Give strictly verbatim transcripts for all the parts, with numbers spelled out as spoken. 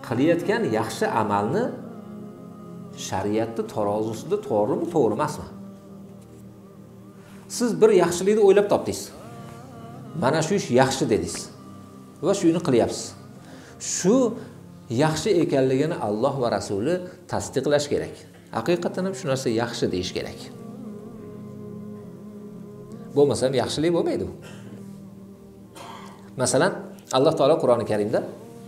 qilayotgan yaxshi amalni shariatda tarozusida to'g'rimi, to'g'ri emasmi? Siz bir yaxshilikni o'ylab topdingiz. Mana shu ish yaxshi dedingiz va shuni qilyapsiz. Shu yaxshi ekanligini Alloh va Rasuli tasdiqlash kerak. Haqiqatan ham shu narsa yaxshi deyish kerak. Bo'lmasa ham yaxshilik bo'lmaydi bu. Masalan, Alloh taolo Qur'oni Karimda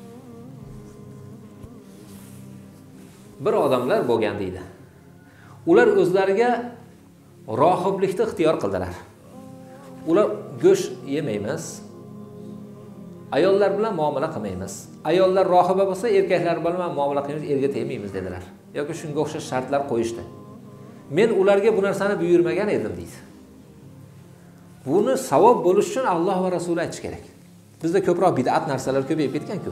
bir odamlar bo'lgan deydi. Ular o'zlariga rohiblikni ixtiyor qildilar. Ular go'sht yemaymiz. Ayollar bilan muomala qilmaymiz. Ayollar rohiba bo'lsa, erkaklar bilan muomala qilmaymiz, erga tegmaymiz dedilar. Yoki shunga o'xshash shartlar qo'yishdi. Men ularga bu narsani buyurmagan edim deydi. Buni savob bo'lish uchun Alloh va Rasuli aytish kerak. Bizda ko'proq bid'at narsalar ko'payib ketgan-ku.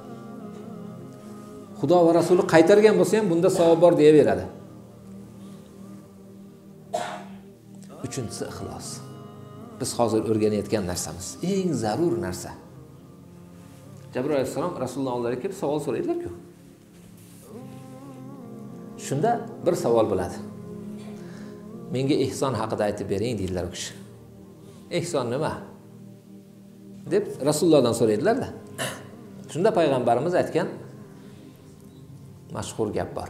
Xudo va Rasuli qaytargan bo'lsa ham bunda savob bor deya beradi. Uchinchisi ixlos. Biz hozir o'rganayotgan narsamiz, eng zarur narsa. Jabroil alayhisalom Rasululloh oldilariga kelib savol so'raydilar-ku. Shunda bir savol bo'ladi. Menga ihson haqida aytib bering deydilar u kishi. Ihson nima? deb Rasulullohdan so'raydilar-da. Shunda payg'ambarimiz aytgan mashhur gap bor.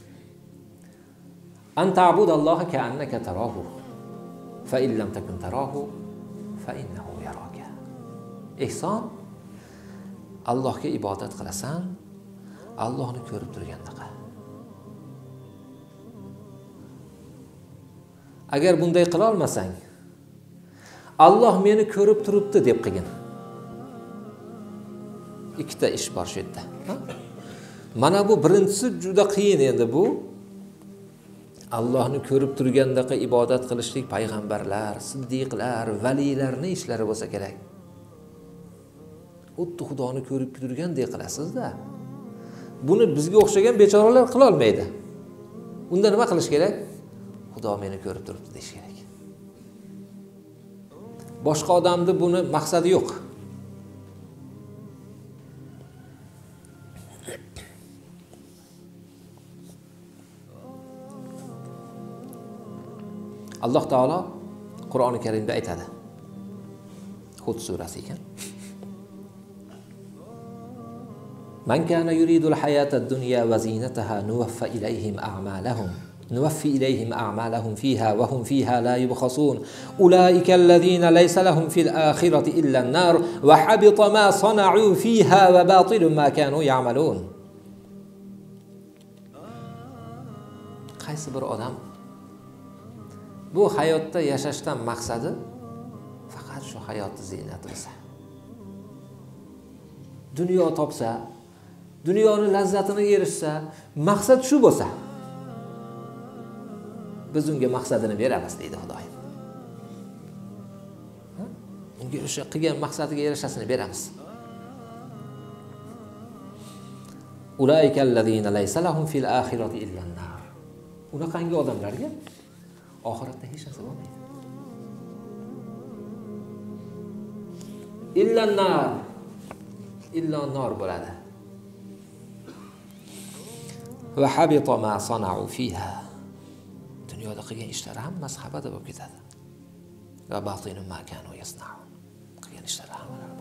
Anta'budalloha ka'annaka tarahu fa in lam takun tarahu fa innahu yaraka. Ihson Allohga ibodat qilasan, Allohni ko'rib turgandaqa. Agar bunday qila olmasang, Alloh meni ko'rib turibdi deb qilgin. Ikkita ish bor shu yerda. Mana bu birinchisi juda qiyin endi bu. Allohni ko'rib turgandaqa ibodat qilishlik payg'ambarlar, siddiqlar, valilarning ishlari bo'lsa kerak. Xuddi Xudoni ko'rib turgandek qilasiz-da. Buni bizga o'xshagan bechoralar qila olmaydi. Unda nima qilish kerak? Xudo meni ko'rib turibdi deyish kerak. Boshqa odamning buni maqsadi yo'q. Alloh taolo Qur'oni Karimda aytadi. Hud surasi ekan. Man kana yuridul hayatad dunya wa zinataha nuwaffa ilayhim a'malahum nuwaffi ilayhim a'malahum fiha wa hum fiha la yubkhasun ulaika alladhina laysa lahum fil akhirati illa an-nar wa habita ma sana'u fiha wa batilun ma kanu ya'malun. Qaysi bir odam bu hayotda yashashdan maqsadi faqat shu hayotning ziynati bo'lsa, dunyo topsa, dunyoni lazzatini erishsa, maqsad shu bo'lsa, biz unga maqsadini beramiz deydi Xudoyim. Unga o'sha qilgan maqsadiga erishasini beramiz. Ulaikallazina laysa lahum fil akhirati illa an-nar. Unaqangi odamlarga oxiratda hech narsa bo'lmaydi. Illa an-nar. Illa an-nar bo'ladi. Va habita ma sana'u fiha. Dunyoda qilgan ishlari hammasi xabada bo'lib ketadi. Va batinun ma kanu yasna'un. Qilgan ishlari hammasi